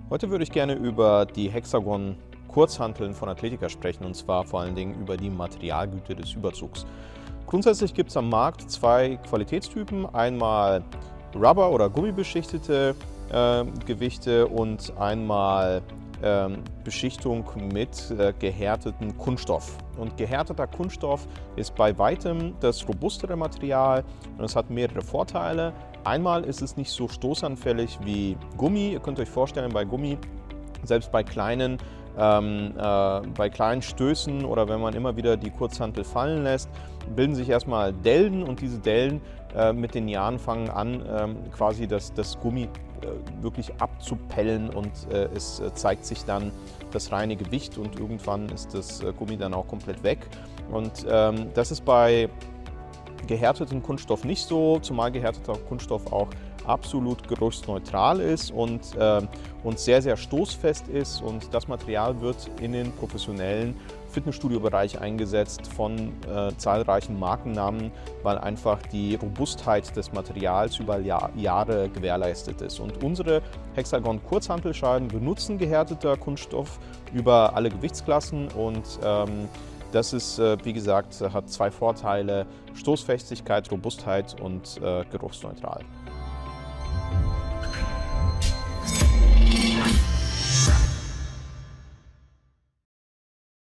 Heute würde ich gerne über die Hexagon Kurzhanteln von Athletica sprechen, und zwar vor allen Dingen über die Materialgüte des Überzugs. Grundsätzlich gibt es am Markt zwei Qualitätstypen, einmal Rubber- oder Gummibeschichtete Gewichte und einmal Beschichtung mit gehärteten Kunststoff. Und gehärteter Kunststoff ist bei weitem das robustere Material und es hat mehrere Vorteile. Einmal ist es nicht so stoßanfällig wie Gummi. Ihr könnt euch vorstellen, bei Gummi, selbst bei kleinen Stößen oder wenn man immer wieder die Kurzhantel fallen lässt, bilden sich erstmal Dellen und diese Dellen mit den Jahren fangen an, quasi das Gummi wirklich abzupellen und es zeigt sich dann das reine Gewicht und irgendwann ist das Gummi dann auch komplett weg. Und das ist bei gehärteten Kunststoff nicht so, zumal gehärteter Kunststoff auch absolut geruchsneutral ist und sehr, sehr stoßfest ist. Und das Material wird in den professionellen Fitnessstudio-Bereich eingesetzt von zahlreichen Markennamen, weil einfach die Robustheit des Materials über Jahre gewährleistet ist. Und unsere Hexagon Kurzhantelscheiben benutzen gehärteter Kunststoff über alle Gewichtsklassen und das ist, wie gesagt, hat zwei Vorteile: Stoßfestigkeit, Robustheit und geruchsneutral.